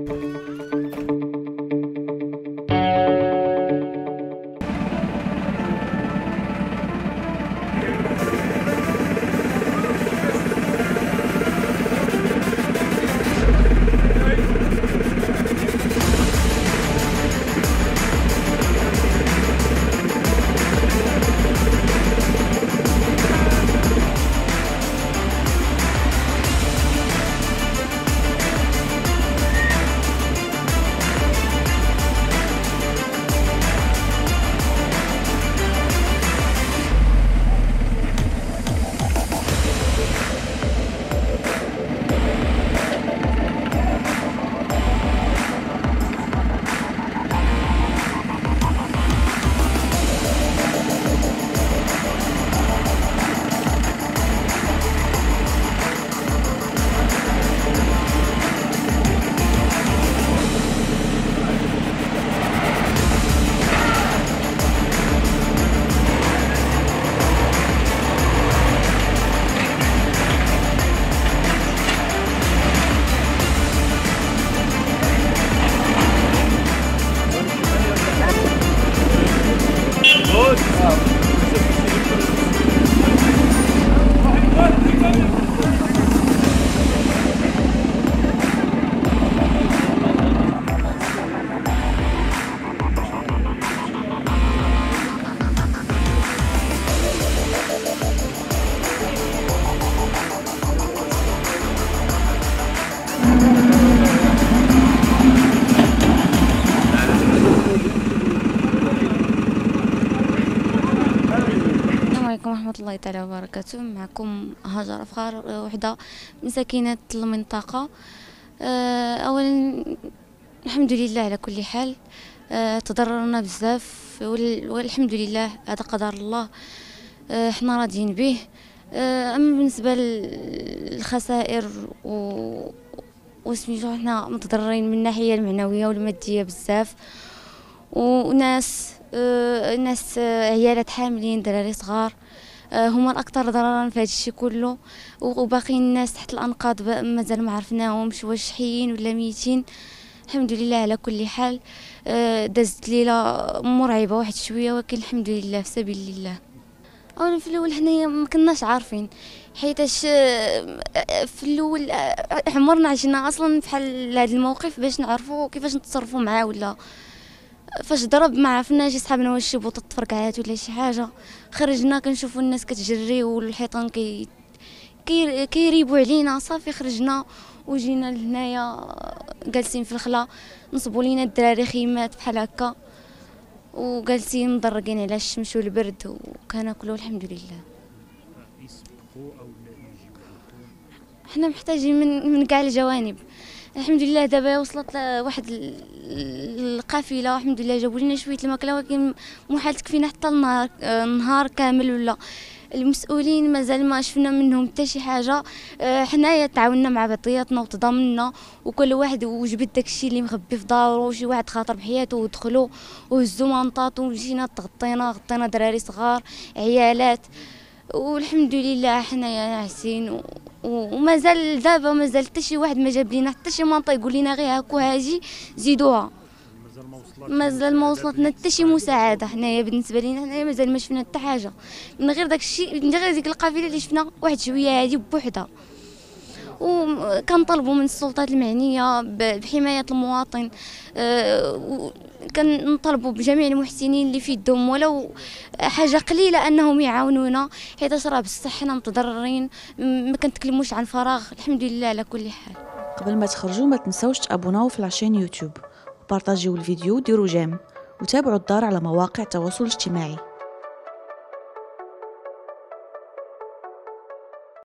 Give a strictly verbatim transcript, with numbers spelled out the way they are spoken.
ورحمة الله تعالى وبركاته. معكم هاجر أفخار، وحدة من ساكنة المنطقة. أولا الحمد لله على كل حال، تضررنا بزاف والحمد لله، هذا قدر الله، احنا راضيين به. أما بالنسبة للخسائر و وسميتو حنا متضررين من الناحية المعنوية والمادية بزاف، وناس ناس عيالات حاملين، دراري صغار، هما الاكثر ضررا في هذا الشيء كله، وباقي الناس تحت الانقاض مازال ما عرفناهمش واش حيين ولا ميتين. الحمد لله على كل حال. دازت ليله مرعبه واحد شويه، ولكن الحمد لله في سبيل الله. اولا في الاول حنايا ما كناش عارفين، حيتاش في الاول عمرنا عشنا اصلا بحال هذا الموقف باش نعرفوا كيفاش نتصرفوا معاه، ولا فاش ضرب ما عرفناش صحابنا واش شي بوطه تفرقعات ولا شي حاجه. خرجنا كنشوفوا الناس كتجري والحيطان كي كيريبوا علينا، صافي خرجنا وجينا لهنايا جالسين في الخلا، نصبوا لينا الدراري خيمات بحال هكا وجالسين مضرقين على الشمس والبرد، وكناكلوا الحمد لله. حنا محتاجين من من كاع الجوانب. الحمد لله دابا وصلت واحد القافله، الحمد لله جابوا لنا شويه الماكله، ولكن محال تكفينا حتى النهار نهار كامل. ولا المسؤولين مازال ما شفنا منهم حتى شي حاجه. حنايا تعاوننا مع بعضياتنا وتضامننا، وكل واحد وجبد داكشي اللي مخبي في دارو. شي واحد خاطر بحياته ودخلوا وهزوا منطاط، وجينا تغطينا غطينا دراري صغار عيالات، والحمد لله حنايا ناعسين. ومازال دابا مازال حتى شي واحد ما جاب لينا حتى شي منطقه يقول لنا غير هاكو هاجي زيدوها. مازال ما وصلتنا حتى شي مساعده. حنايا بالنسبه لينا حنايا مازال ما شفنا حتى حاجه من غير داك الشيء، من غير ديك القافله اللي شفنا واحد شويه هادي بوحدها. وكنطلبوا من السلطات المعنيه بحمايه المواطن، كنطلبوا بجميع المحسنين اللي في يدهم ولو حاجه قليله انهم يعاونونا، حيت راه بصح حنا متضررين، ما كنتكلموش عن فراغ. الحمد لله على كل حال. قبل ما تخرجوا ما تنساوش تابوناو في لاشين يوتيوب، وبارطاجيو الفيديو وديروا جيم، وتابعوا الدار على مواقع التواصل الاجتماعي.